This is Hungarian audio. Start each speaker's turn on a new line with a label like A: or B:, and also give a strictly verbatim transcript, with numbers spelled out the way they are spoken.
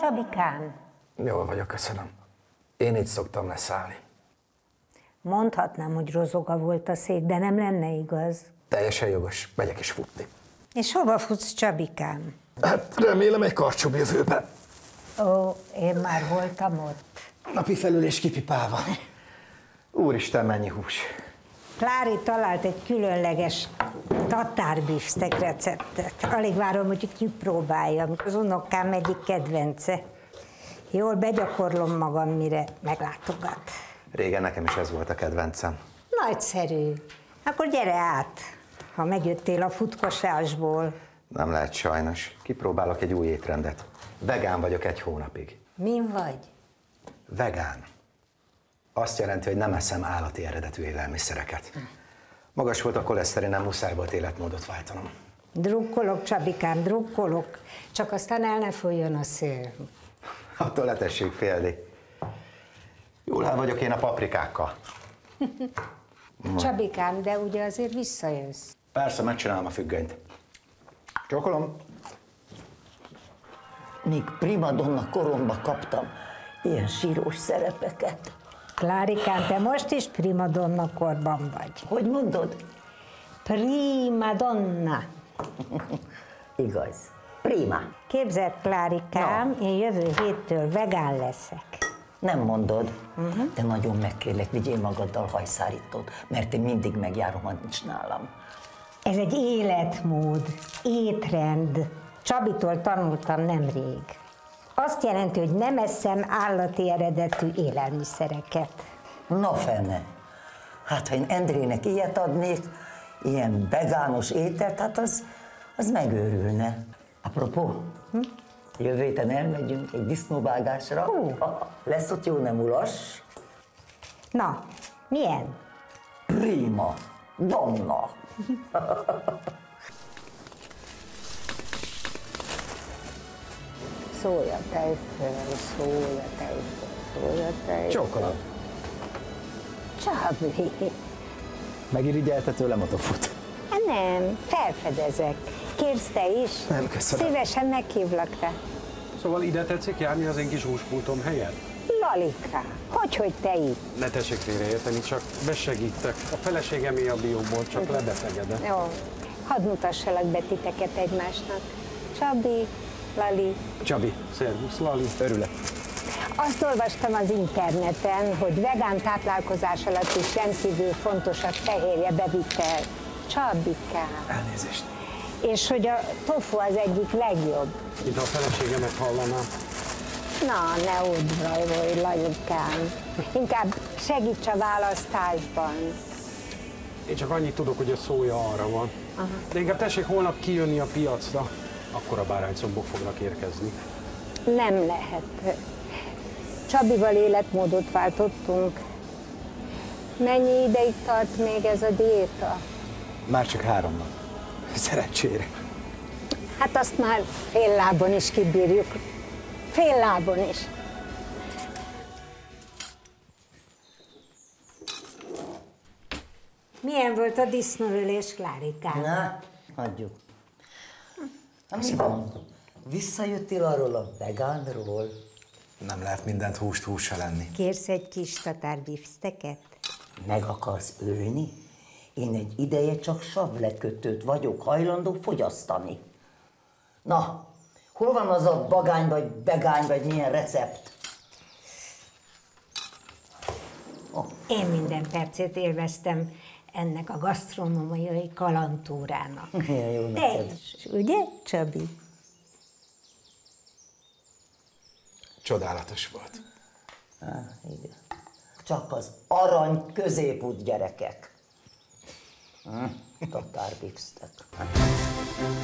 A: Csabikám?
B: Jól vagyok, köszönöm. Én így szoktam leszállni.
A: Mondhatnám, hogy rozoga volt a szék, de nem lenne igaz.
B: Teljesen jogos, megyek is futni.
A: És hova futsz, Csabikám?
B: Hát remélem egy karcsúbb jövőben.
A: Ó, én már voltam ott.
B: Napi felülés kipipálva. Úristen, mennyi hús.
A: Klári talált egy különleges tatárbifsztek receptet. Alig várom, hogy kipróbáljam. Az unokám egyik kedvence. Jól begyakorlom magam, mire meglátogat.
B: Régen nekem is ez volt a kedvencem.
A: Nagyszerű. Akkor gyere át, ha megjöttél a futkosásból.
B: Nem lehet sajnos. Kipróbálok egy új étrendet. Vegán vagyok egy hónapig.
A: Min vagy?
B: Vegán. Azt jelenti, hogy nem eszem állati eredetű élelmiszereket. Magas volt a koleszterinem, muszáj volt életmódot váltanom.
A: Drukkolok, Csabikám, drukkolok. Csak aztán el ne folyjon a szél.
B: Attól ne tessék félni. Jól el vagyok én a paprikákkal.
A: Csabikám, de ugye azért visszajössz.
B: Persze, megcsinálom a függönyt. Csókolom.
C: Még primadonna koromba kaptam ilyen sírós szerepeket.
A: Klárikám, te most is primadonna korban vagy.
C: Hogy mondod?
A: Primadonna.
C: Igaz. Prima.
A: Képzeld, Klárikám, no. Én jövő héttől vegán leszek.
C: Nem mondod, uh-huh. De nagyon megkérlek, vigyél magaddal hajszárítót, mert én mindig megjárom, ha nincs nálam.
A: Ez egy életmód, étrend. Csabitól tanultam nemrég. Azt jelenti, hogy nem eszem állati eredetű élelmiszereket.
C: Na fene, hát ha én Endrének ilyet adnék, ilyen vegános ételt, hát az, az megőrülne. Apropó, hm? Jövő héten elmegyünk egy disznóvágásra. Uh. Lesz ott jó nem ulas?
A: Na, milyen?
C: Prima donna.
A: Szója tejföl, szója tejföl, szója tejföl.
B: Csókolom.
A: Csabi.
B: Megirigyelte tőlem a tofut?
A: Nem, felfedezek. Kérsz te is?
B: Nem, köszönöm.
A: Szívesen meghívlak rá.
D: Szóval ide tetszik járni az én kis húspultom helyett?
A: Lalika, hogyhogy te itt?
D: Ne tessék félreérteni, csak besegítek. A feleségem a bióból, csak lebetegedett.
A: Jó, hadd mutassalak be titeket egymásnak. Csabi, Lali.
D: Csabi, szervusz, Lali.
B: Örülök.
A: Azt olvastam az interneten, hogy vegán táplálkozás alatt is rendkívül fontos a fehérje bevitel. Csabikám.
B: Elnézést.
A: És hogy a tofu az egyik legjobb.
D: Mint a feleségemet hallanám.
A: Na, ne udvarolj, Lalikám. Inkább segíts a választásban.
D: Én csak annyit tudok, hogy a szója arra van. Aha. De inkább tessék holnap kijönni a piacra, akkor a báránycombok fognak érkezni.
A: Nem lehet. Csabival életmódot váltottunk. Mennyi ideig tart még ez a diéta?
B: Már csak három nap. Szerencsére.
A: Hát azt már fél lábon is kibírjuk. Fél lábon is. Milyen volt a disznóölés, Klárikám?
C: Na, hagyjuk. Na, mi van? Visszajöttél arról a vegánról?
B: Nem lehet mindent húst hússal lenni.
A: Kérsz egy kis tatárbifszteket?
C: Meg akarsz ölni? Én egy ideje csak savlekötőt vagyok hajlandó fogyasztani. Na, hol van az a vagány vagy vegány vagy milyen recept?
A: Oh. Én minden percét élveztem ennek a gasztronómiai kalandtúrának.
C: Milyen jó
A: Te
C: neked.
A: is, ugye, Csabi?
B: Csodálatos volt.
C: Ah, igen. Csak az arany középút, gyerekek. Hm, tatárbifsztek.